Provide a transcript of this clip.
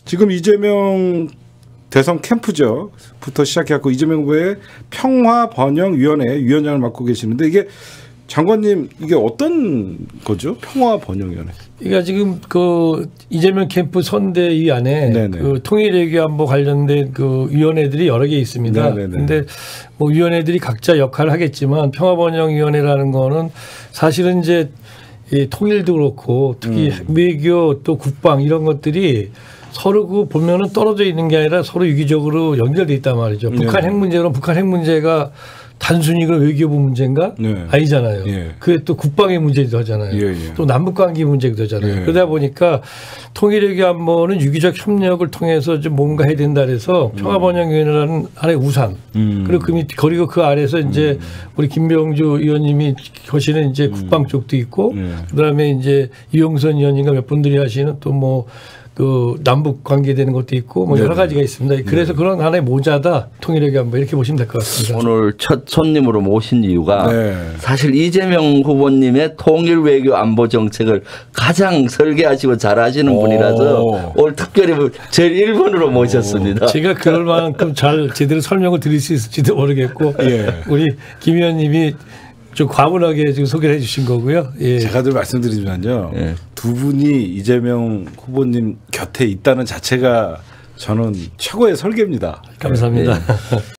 지금 이재명 대선 캠프죠.부터 시작해갖고 이재명 후보의 평화번영위원회 위원장을 맡고 계시는데 이게 장관님 이게 어떤 거죠? 평화번영위원회. 그러니까 지금 그 이재명 캠프 선대위 안에 그 통일외교안보 관련된 그 위원회들이 여러 개 있습니다. 그런데 뭐 위원회들이 각자 역할을 하겠지만 평화번영위원회라는 거는 사실은 이제 이 통일도 그렇고 특히 외교 또 국방 이런 것들이 서로 그 보면은 떨어져 있는 게 아니라 서로 유기적으로 연결돼 있단 말이죠. 북한 핵 문제는 북한 핵 문제가 단순히 그 외교부 문제인가? 아니잖아요. 그게 또 국방의 문제도 하잖아요. 또 남북관계 문제도 하잖아요. 그러다 보니까 통일외교안보는 유기적 협력을 통해서 좀 뭔가 해야 된다 그래서 평화번영위원회라는 하나의 우산. 그리고 그 아래서 이제 우리 김병주 의원님이 하시는 이제 국방 쪽도 있고 그다음에 이제 이용선 의원님과 몇 분들이 하시는 또 뭐 그 남북 관계되는 것도 있고 뭐 여러 가지가 있습니다. 그래서 그런 하나의 모자다 통일외교안보 이렇게 보시면 될 것 같습니다. 오늘 첫 손님으로 모신 이유가 사실 이재명 후보님의 통일외교안보 정책을 가장 설계하시고 잘하시는 분이라서 오늘 특별히 제일 1번으로 모셨습니다. 제가 그럴 만큼 잘 제대로 설명을 드릴 수 있을지도 모르겠고 우리 김 의원님이 좀 과분하게 지금 소개를 해주신 거고요. 제가 늘 말씀드리지만요. 두 분이 이재명 후보님 곁에 있다는 자체가 저는 최고의 설계입니다. 감사합니다.